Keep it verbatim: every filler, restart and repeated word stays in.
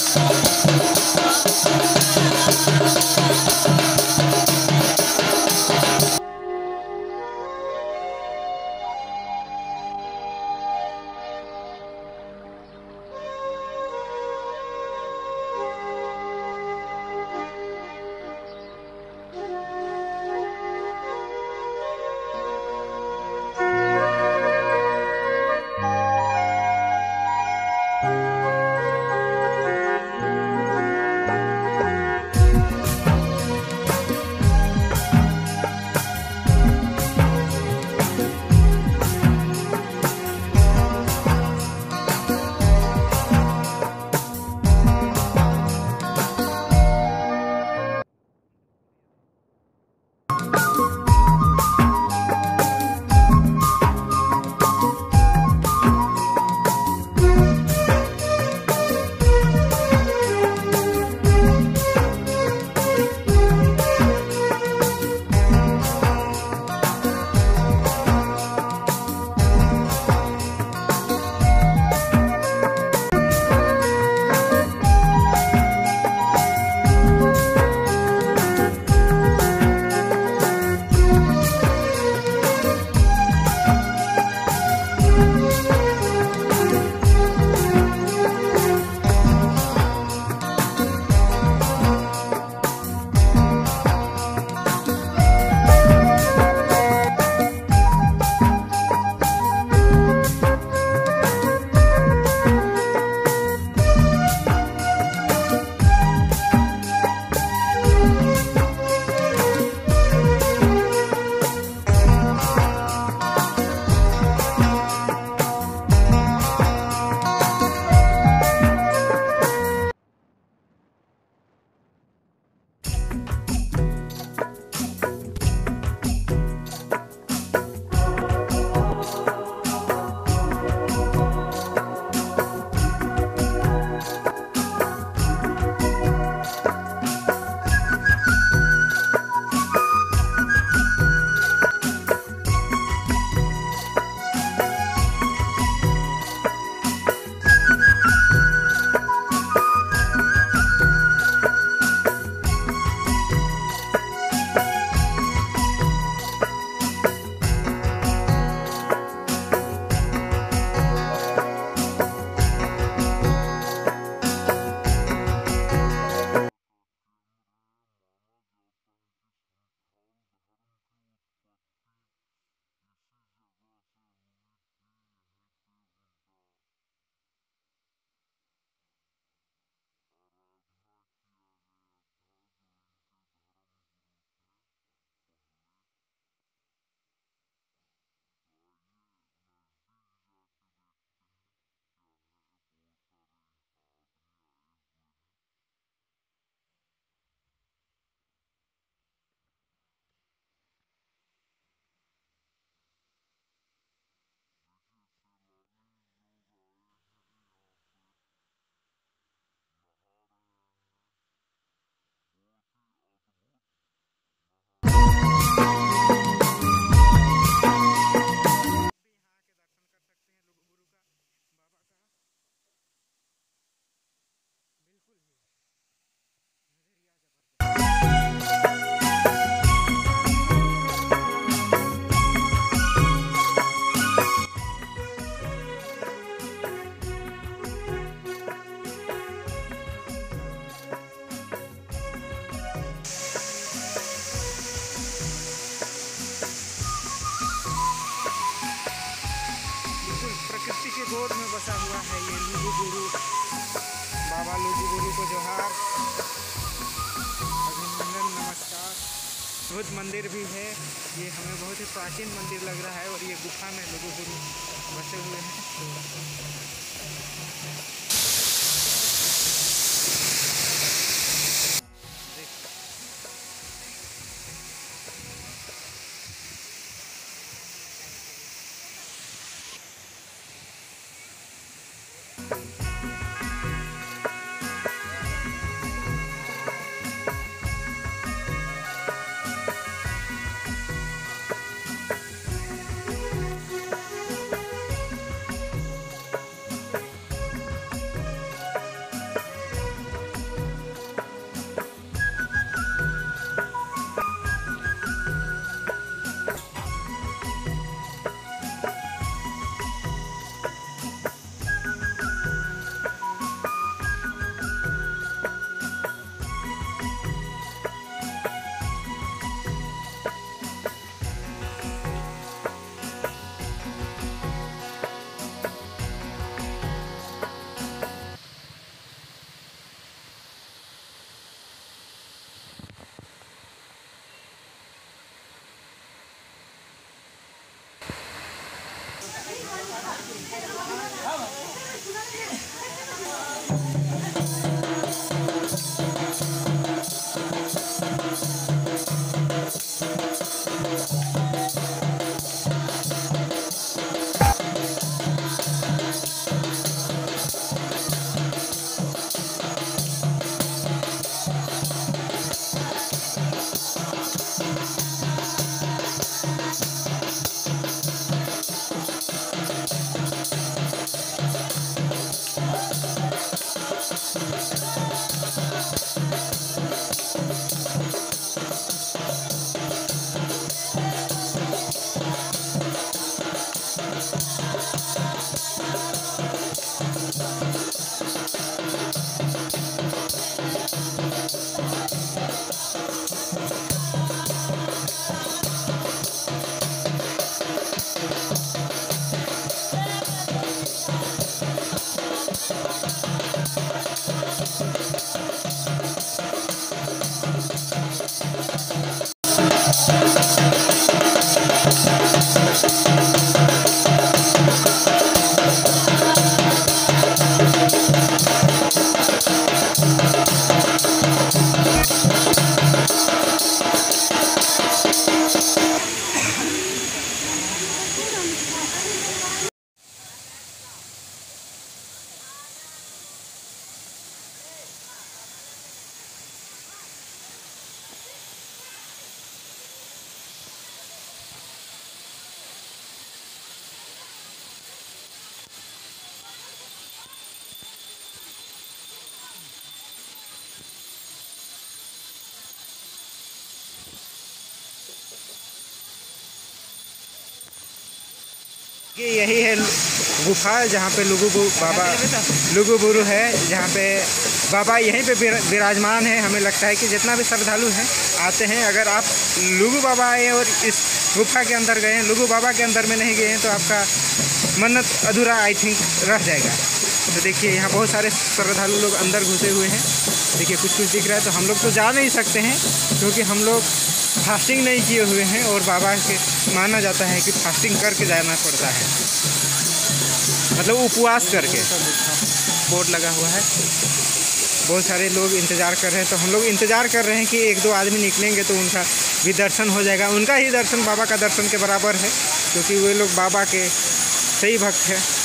गोद में बसा हुआ है ये लुगु गुरु। बाबा लुगु गुरु को जोहार, अभिनंदन, नमस्कार। बुद्ध मंदिर भी है, ये हमें बहुत ही प्राचीन मंदिर लग रहा है और ये गुफा में लुगु गुरु बसे हुए हैं। यही है गुफा जहाँ पे लुगुबुरु बाबा लुगुबुरु है, जहाँ पे बाबा यहीं पे विराजमान है। हमें लगता है कि जितना भी श्रद्धालु हैं आते हैं, अगर आप लुगु बाबा आए और इस गुफा के अंदर गए हैं, लुगु बाबा के अंदर में नहीं गए हैं, तो आपका मन्नत अधूरा आई थिंक रह जाएगा। तो देखिए यहाँ बहुत सारे श्रद्धालु लोग अंदर घुसे हुए हैं। देखिए कुछ कुछ दिख रहा है, तो हम लोग तो जा नहीं सकते हैं क्योंकि हम लोग फास्टिंग नहीं किए हुए हैं, और बाबा के माना जाता है कि फास्टिंग करके जाना पड़ता है, मतलब उपवास करके। बोर्ड लगा हुआ है, बहुत सारे लोग इंतज़ार कर रहे हैं, तो हम लोग इंतज़ार कर रहे हैं कि एक दो आदमी निकलेंगे तो उनका भी दर्शन हो जाएगा। उनका ही दर्शन बाबा का दर्शन के बराबर है, क्योंकि वे लोग बाबा के सही भक्त हैं।